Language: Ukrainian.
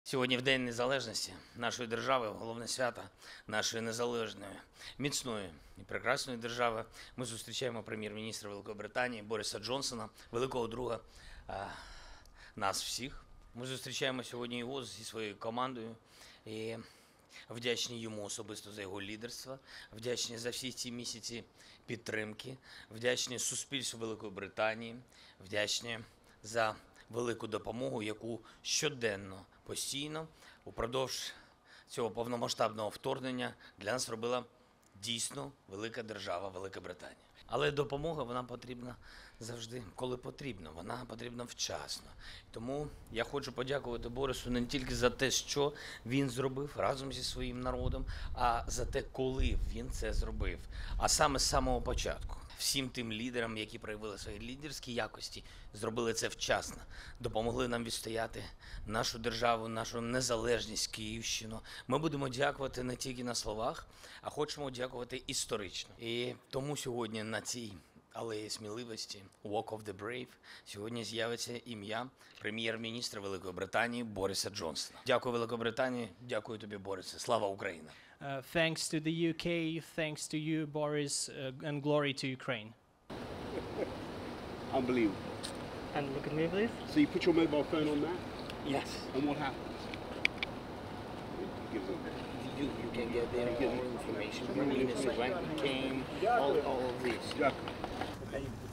Сьогодні в День Незалежності нашої держави, головне свято нашої незалежної, міцної і прекрасної держави. Ми зустрічаємо прем'єр-міністра Великої Британії Бориса Джонсона, великого друга нас всіх. Ми зустрічаємо сьогодні його зі своєю командою і вдячні йому особисто за його лідерство, вдячні за всі ці місяці підтримки, вдячні суспільству Великої Британії, вдячні за велику допомогу, яку щоденно, постійно, упродовж цього повномасштабного вторгнення для нас робила дійсно велика держава Велика Британія. Але допомога, вона потрібна завжди, коли потрібно, вона потрібна вчасно. Тому я хочу подякувати Борису не тільки за те, що він зробив разом зі своїм народом, а за те, коли він це зробив. А саме з самого початку. Всім тим лідерам, які проявили свої лідерські якості, зробили це вчасно, допомогли нам відстояти нашу державу, нашу незалежність, Київщину. Ми будемо дякувати не тільки на словах, а хочемо дякувати історично. І тому сьогодні на цій алеї сміливості, Walk of the Brave, сьогодні з'явиться ім'я прем'єр-міністра Великої Британії Бориса Джонсона. Дякую, Великобританії, дякую тобі, Борисе. Слава Україні! Thanks to the UK, thanks to you, Boris, and glory to Ukraine. Unbelievable. And look at me, please. So you put your mobile phone on that, Yes. and what happens? Give them You can get there all information. When he came, all of this. Дякую.